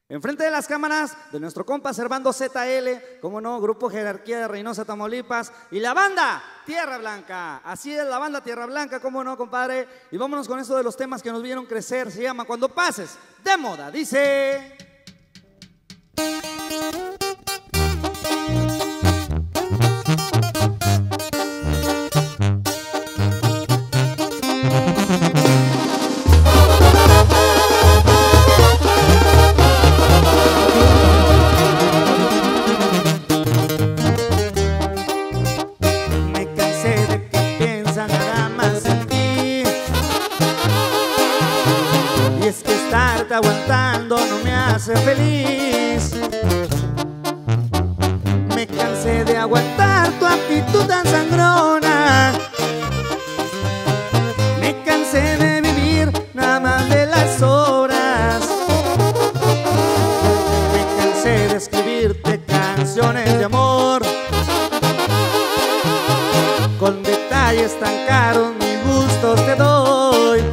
Enfrente de las cámaras de nuestro compa Servando ZL, como no, Grupo Jerarquía de Reynosa, Tamaulipas, y la banda Tierra Blanca. Así es, la banda Tierra Blanca, como no, compadre. Y vámonos con esto de los temas que nos vieron crecer. Se llama Cuando Pases de Moda. Dice... Y es que estarte aguantando no me hace feliz. Me cansé de aguantar tu actitud tan sangrona. Me cansé de vivir nada más de las horas. Me cansé de escribirte canciones de amor con detalles tan caros, mis gustos te doy.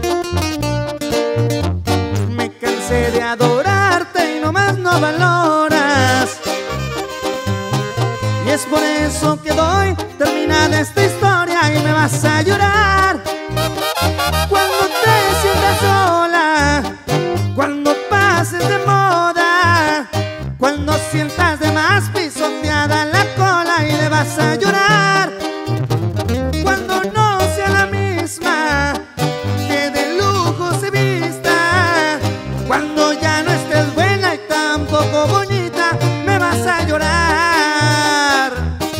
De adorarte y nomás no valoras. Y es por eso que doy terminada esta historia y me vas a llorar cuando te sientas sola, cuando pases de moda, cuando sientas de más pisoteada la cola y le vas a llorar cuando no sea la misma que de lujo se vista. Cuando ya no estés buena y tampoco bonita, me vas a llorar.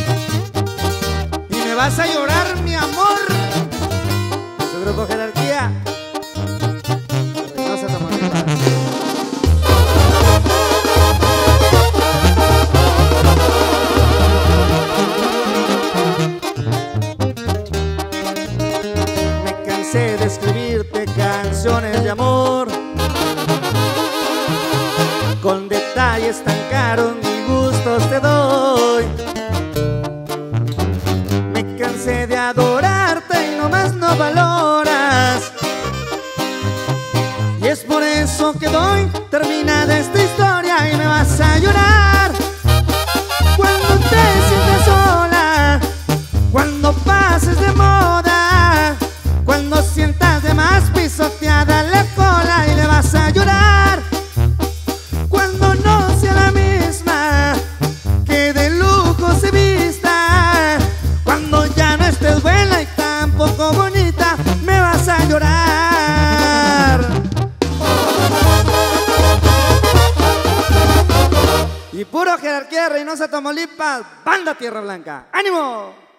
Y me vas a llorar, mi amor. Su Grupo Jerarquía. Reynosa, Tamaulipas. Me cansé de escribirte canciones de amor con detalles tan caros, mis gustos te doy. Me cansé de adorarte y nomás no valoras. Y es por eso que doy terminada esta historia y me vas a llorar cuando te sientas sola, cuando pases de moda, cuando sientas de más pisoteada la cola y le vas a llorar cuando no sea la misma que de lujo se vista. Cuando ya no estés buena y tampoco bonita, me vas a llorar. Y puro Jerarquía de Reynosa, Tamaulipas, banda Tierra Blanca. ¡Ánimo!